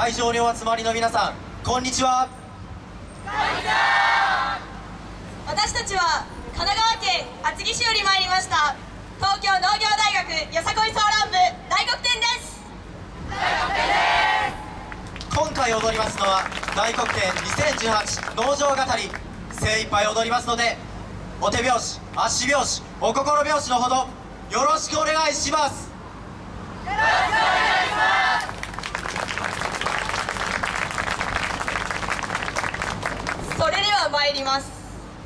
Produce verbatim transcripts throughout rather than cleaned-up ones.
会場にお集まりの皆さん、こんにちは。 私たちは神奈川県厚木市より参りました東京農業大学よさこいソーラン部大黒天です。 今回踊りますのは大黒天にせんじゅうはち農場語り。精一杯踊りますので、お手拍子、足拍子、お心拍子のほどよろしくお願いします。よろしくお願いします。それでは参ります。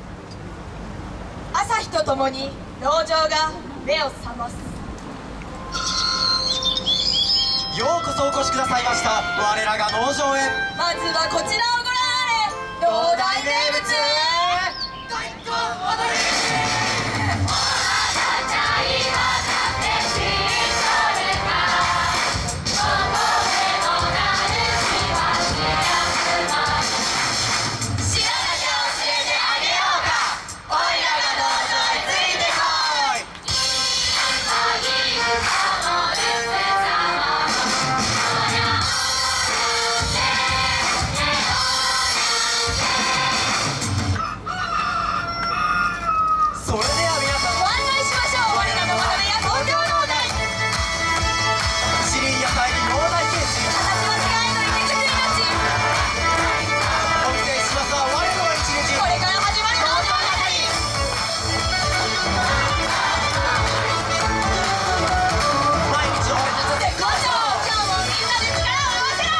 朝日とともに農場が目を覚ます。 ようこそお越しくださいました。我らが農場へ。 まずはこちらをご覧あれ。農大名物大根踊り。 それでは皆さんご案内しましょう。我らの学びや東京農大。 一輪野菜に農大研修。 形間違いの池作りたち。 お見せしますは我の一日。 これから始まる農場語り。 毎日俺たち絶好調。今日もみんなで力を合わせろ。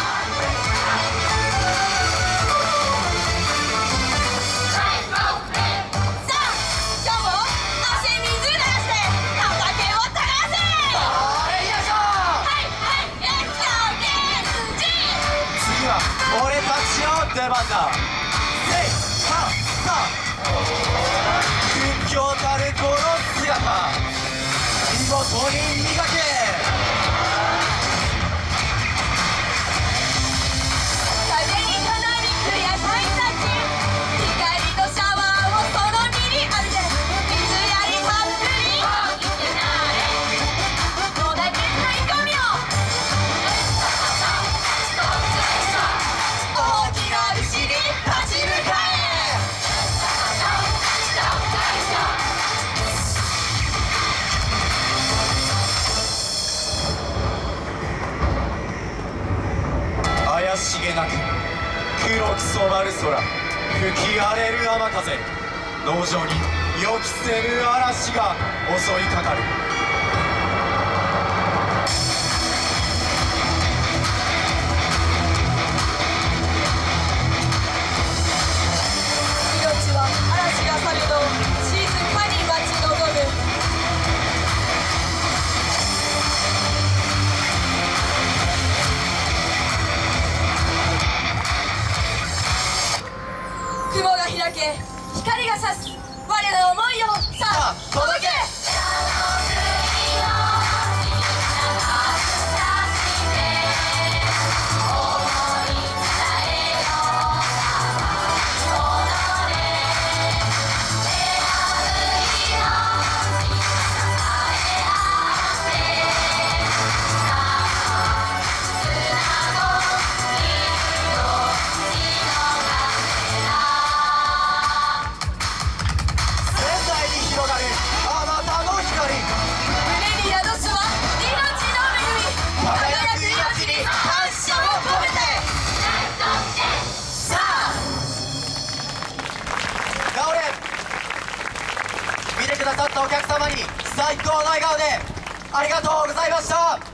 俺たちの出番だ。せいはさ屈強たるこの姿、見事に磨け。 風にたなびく野菜たち、光のシャワーをその身に浴びて、水やりたっぷり大きくなれ。農大県の意気込みを大きな牛に立ち向かえ。 怪しげなく黒く染まる空、吹き荒れる雨風、農場に予期せぬ嵐が襲いかかる。 命は嵐が去るのを静かに待ち望む。雲が開け、光が差す。我らの思いをさあ届け。見てくださったお客様に最高の笑顔でありがとうございました。